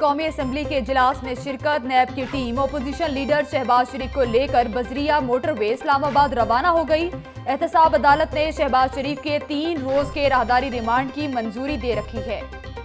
कौमी असम्बली के इजलास में शिरकत। नैब की team opposition leader Shahbaz Sharif को लेकर बजरिया मोटरवे इस्लामाबाद रवाना हो गई। एहतसाब अदालत ने शहबाज शरीफ के 3 रोज के राहदारी रिमांड की मंजूरी दे रखी है।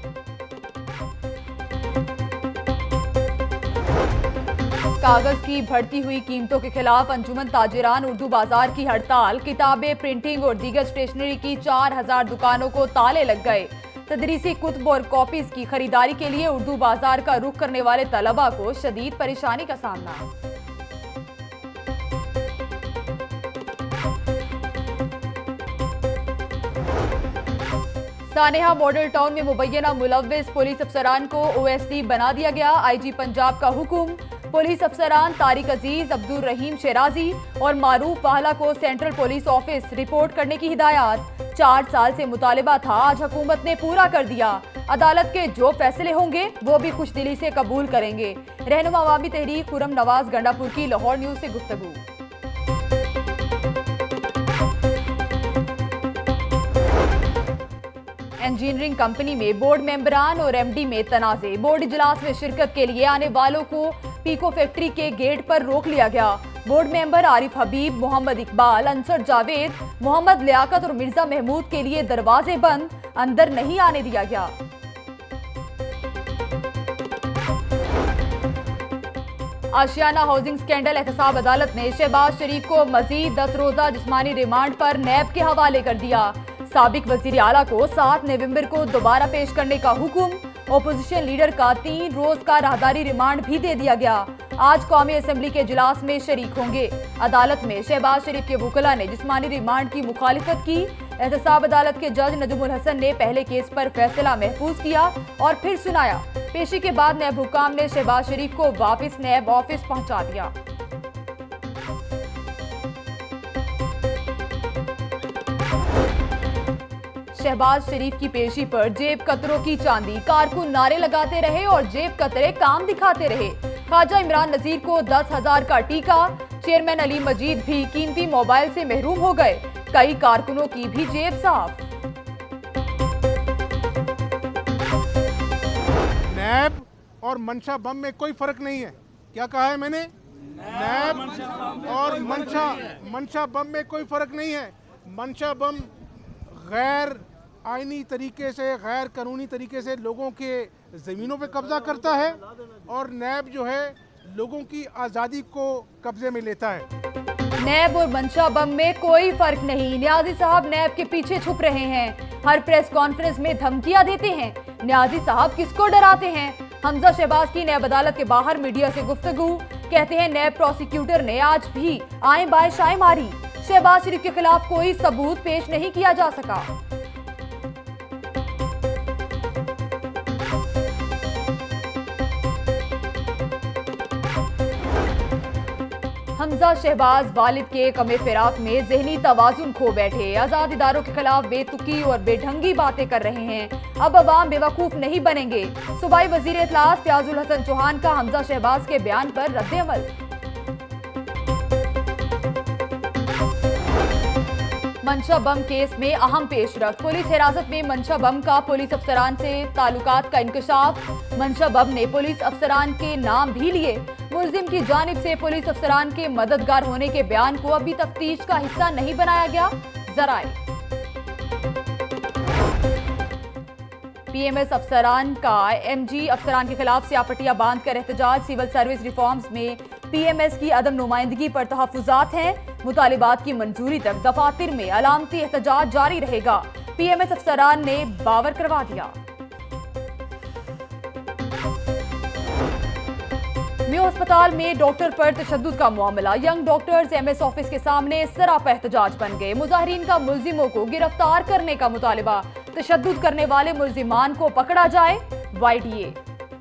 कागज की बढ़ती हुई कीमतों के खिलाफ अंजुमन ताजिरान उर्दू बाजार की हड़ताल। किताबें, प्रिंटिंग और दीगर स्टेशनरी की 4000 दुकानों को ताले लग गए। तदरीसी कुतुब और कॉपीज की खरीदारी के लिए उर्दू बाजार का रुख करने वाले तलबा को शदीद परेशानी का सामना। सानेहा मॉडल टाउन में मुबैना मुलव्विस पुलिस अफसरान को OSD बना दिया गया। IG पंजाब का हुक्म। पुलिस अफसरान तारिक अजीज, अब्दुल रहीम शेराजी और मारूफ वाहला को सेंट्रल पुलिस ऑफिस रिपोर्ट करने की हिदायत। 4 साल से मुतालिबा था, आज हुकूमत ने पूरा कर दिया। अदालत के जो फैसले होंगे वो भी खुशदिली से कबूल करेंगे। रहनुमा अवामी तहरीक खुरम नवाज गंडापुर की लाहौर न्यूज से गुफ्तगू। इंजीनियरिंग कंपनी में बोर्ड मेंबरान और MD में तनाज़े। बोर्ड इजलास में शिरकत के लिए आने वालों को पीको फैक्ट्री के गेट पर रोक लिया गया। बोर्ड मेंबर आरिफ हबीब, मोहम्मद इकबाल, अंसर जावेद, मोहम्मद लियाकत और मिर्जा महमूद के लिए दरवाजे बंद, अंदर नहीं आने दिया गया। Ashiana housing scandal. एहतसाब अदालत ने शहबाज शरीफ को मजीद 10 रोजा जिस्मानी रिमांड पर नैब के हवाले कर दिया। साबिक वजीर आला को 7 नवंबर को दोबारा पेश करने का हुक्म। ओपोजिशन लीडर का 3 रोज का राहदारी रिमांड भी दे दिया गया। आज कौमी असम्बली के इजलास में शरीक होंगे। अदालत में शहबाज शरीफ के वकला ने जिस्मानी रिमांड की मुखालिफत की। एहतसाब अदालत के जज नजमुल हसन ने पहले केस पर फैसला महफूज किया और फिर सुनाया। पेशी के बाद नैब हुकाम ने शहबाज शरीफ को वापस नैब ऑफिस पहुंचा दिया। शहबाज शरीफ की पेशी पर जेब कतरों की चांदी। कारकुन नारे लगाते रहे और जेब कतरे काम दिखाते रहे। ख्वाजा इमरान नजीर को 10,000 का टीका। चेयरमैन अली मजीद भी कीमती मोबाइल से महरूम हो गए। कई कारकुनों की भी जेब साफ। नैब और मंशा बम में कोई फर्क नहीं है। क्या कहा है मैंने? नैब और मंशा बम में कोई फर्क नहीं है। मंशा बम गैर आईनी तरीके से, गैर कानूनी तरीके से लोगों के ज़मीनों पे कब्जा करता है और नैब जो है लोगों की आज़ादी को कब्जे में लेता है। नैब और मंशा बम में कोई फर्क नहीं। न्याजी साहब नैब के पीछे छुप रहे हैं। हर प्रेस कॉन्फ्रेंस में धमकियां देते हैं। न्याजी साहब किसको डराते हैं? हमजा शहबाज की नैब अदालत के बाहर मीडिया से गुफ्तगू। कहते हैं नैब प्रोसिक्यूटर ने आज भी आए बाएं शाएं मारी। शहबाज शरीफ के खिलाफ कोई सबूत पेश नहीं किया जा सका। हमजा शहबाज वालिद के कमे फिराक में जहनी तवाजुन खो बैठे। आजाद इदारों के खिलाफ बेतुकी और बेढंगी बातें कर रहे हैं। अब अवाम बेवकूफ नहीं बनेंगे। सूबाई वजीर इत्तलात फयाजुल हसन चौहान का हमजा शहबाज के बयान पर रद्द-ए-अमल। मंशा बम केस में अहम पेशरफ्त। पुलिस हिरासत में मंशा बम का पुलिस अफसरान से ताल्लुकात का इंकशाफ। मंशा बम ने पुलिस अफसरान के नाम भी लिए। मुलजिम की जानिब से पुलिस अफसरान के मददगार होने के बयान को अभी तफ्तीश का हिस्सा नहीं बनाया गया। जराए PMS अफसरान का MG अफसरान के खिलाफ सियापटिया बांध कर एहतजाज। सिविल सर्विस रिफॉर्म्स में PMS की अदम नुमाइंदगी पर तहफुजात हैं। मुतालिबात की मंजूरी तक दफातर में अलामती एहतजाज जारी रहेगा। PMS अफसरान ने बावर करवा दिया। म्यू अस्पताल में डॉक्टर पर तशद्दुद का मामला। यंग डॉक्टर्स MS ऑफिस के सामने सरापा एहतजाज बन गए। मुजाहिरीन का मुल्जिमों को गिरफ्तार करने का मुतालिबा। तशद्दुद करने वाले मुल्जिमान को पकड़ा जाए। YDA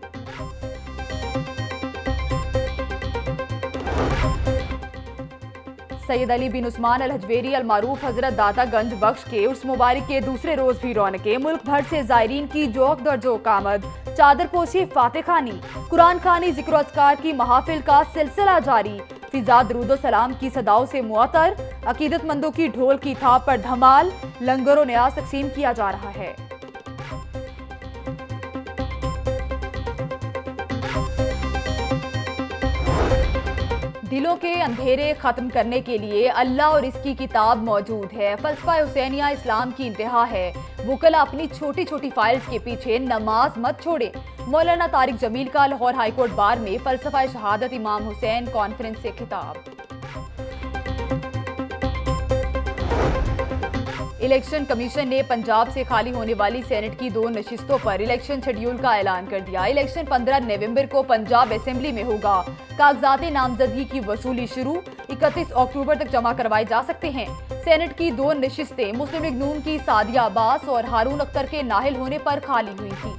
सैयद अली बिन उस्मान अल हजवेरी अल मारूफ हजरत दातागंज बख्श के उर्स मुबारक के दूसरे रोज भी रौनकें। मुल्क भर से जायरीन की जोक दर जोक आमद। चादर पोशी, फाते खानी, कुरान खानी, जिक्र अज़कार की महाफिल का सिलसिला जारी। फिजा दरूद सलाम की सदाओं से मुअत्तर। अकीदतमंदों की ढोल की थाप पर धमाल। लंगर और न्याज तकसीम किया जा रहा है। दिलों के अंधेरे खत्म करने के लिए अल्लाह और इसकी किताब मौजूद है। फलसफा हुसैनिया इस्लाम की इंतहा है। वुकला अपनी छोटी छोटी फाइल्स के पीछे नमाज मत छोड़े। मौलाना तारिक जमील का लाहौर हाईकोर्ट बार में फलसफा शहादत इमाम हुसैन कॉन्फ्रेंस से खिताब। इलेक्शन कमीशन ने पंजाब से खाली होने वाली सेनेट की 2 नशिस्तों पर इलेक्शन शेड्यूल का ऐलान कर दिया। इलेक्शन 15 नवंबर को पंजाब असेंबली में होगा। कागजात नामजदगी की वसूली शुरू, 31 अक्टूबर तक जमा करवाए जा सकते हैं। सेनेट की 2 नशिस्तें मुस्लिम लीग नून की सादिया अब्बास और हारून अख्तर के नाहिल होने पर खाली हुई थी।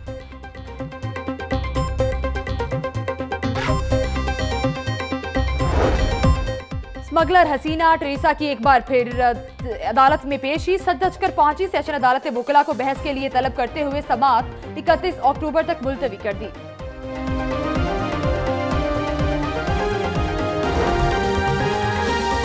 स्मगलर हसीना ट्रेसा की एक बार फिर अदालत में पेशी। सच कर पहुंची। सेशन अदालत ने वुकला को बहस के लिए तलब करते हुए समाअत 31 अक्टूबर तक मुलतवी कर दी।